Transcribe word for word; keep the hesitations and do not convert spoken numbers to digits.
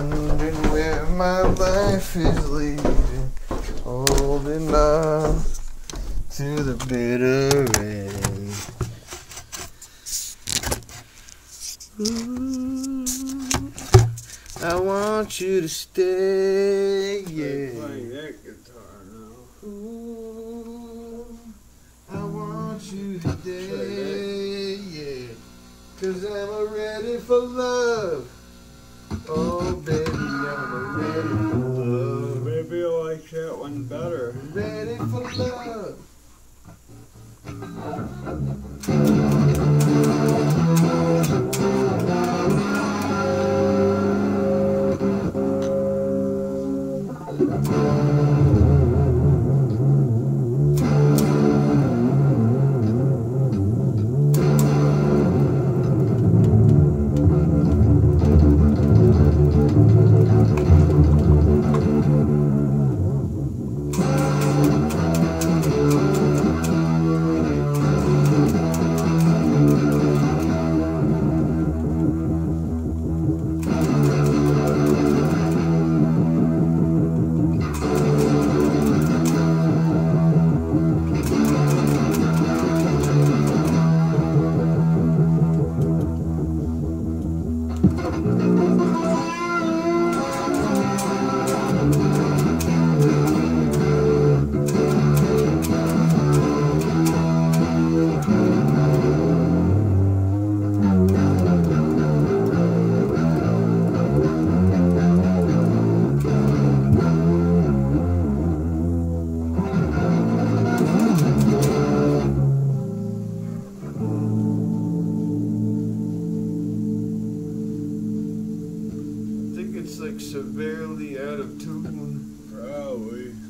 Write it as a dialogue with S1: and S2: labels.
S1: wondering where my life is leading, holding on to the bitter end. Ooh, I want you to stay, yeah.
S2: Playing that guitar now.
S1: Ooh, I want you to stay, yeah. Cause I'm ready for love. Oh baby, I'm ready for love.
S2: Maybe I like that one better.
S1: Ready for love. I think it's like severely out of tune.
S2: Probably.